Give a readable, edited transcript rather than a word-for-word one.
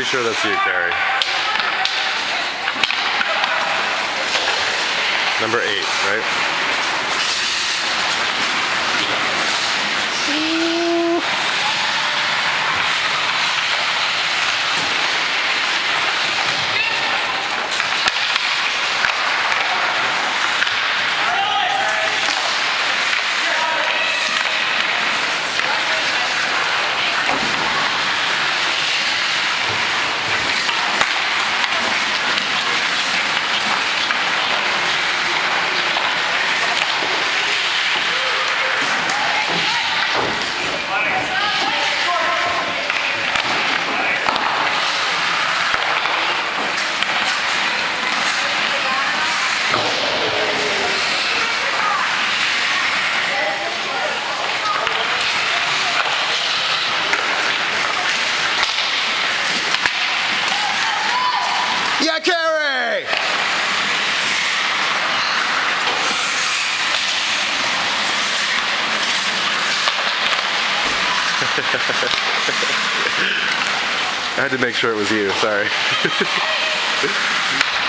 pretty sure that's you, Carrie. Number 8, right? Yeah, Carrie! I had to make sure it was you, sorry.